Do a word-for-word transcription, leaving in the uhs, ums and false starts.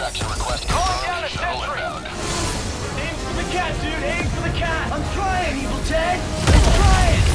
Extraction request Calling down a confirmed. Shuttle sentry. inbound. Aim for the cat, dude. Aim for the cat. I'm trying, Evil Ted. I'm trying.